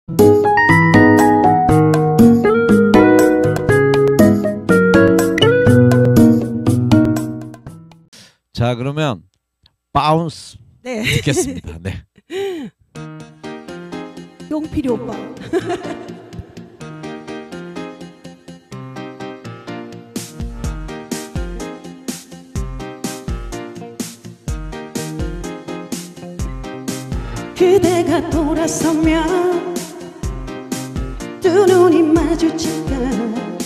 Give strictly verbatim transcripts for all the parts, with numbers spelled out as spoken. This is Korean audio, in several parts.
자, 그러면 바운스 네. 듣겠습니다. 네. 용필이 오빠. 그대가 돌아서면 두 눈이 마주치면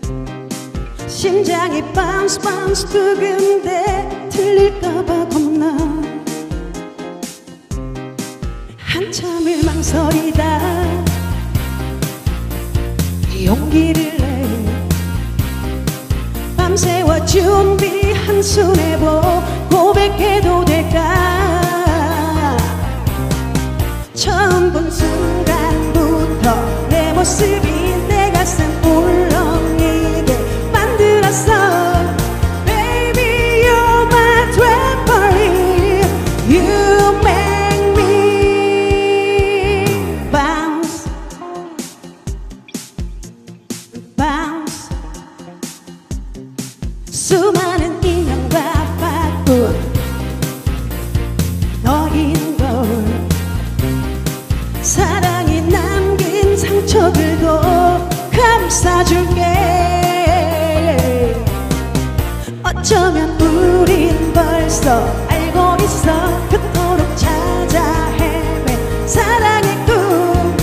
심장이 바운스 바운스 두근대 틀릴까봐 겁나 한참을 망설이다 용기를 내 밤새워 준비 한숨 내보 고백해도 될까 처음 본 순간부터 내 모습이 내 가슴 울렁이게 만들었어 Baby you're my trampoline You make me bounce bounce 수많은 인연과 바꾼 너인 걸 사랑이 남긴 상처들도 감싸줄게 어쩌면 우린 벌써 알고 있어 그토록 찾아 헤매 사랑의 꿈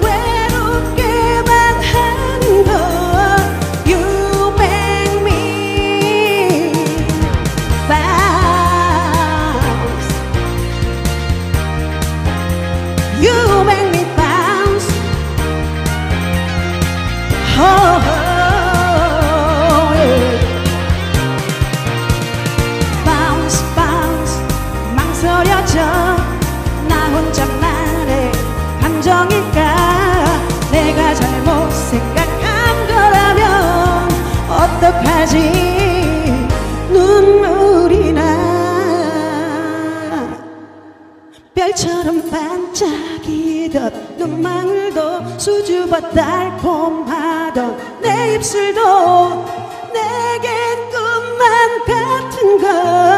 외롭게만 하는 것 You make me bounce You make me bounce oh, oh, yeah. Bounce bounce 망설여져 나 혼자만의 감정일까 내가 잘못 생각한 거라면 어떡하지 눈물이 나 별처럼 반짝이던 눈망울도 수줍어 달콤하던 내 입술도 내겐 꿈만 같은 걸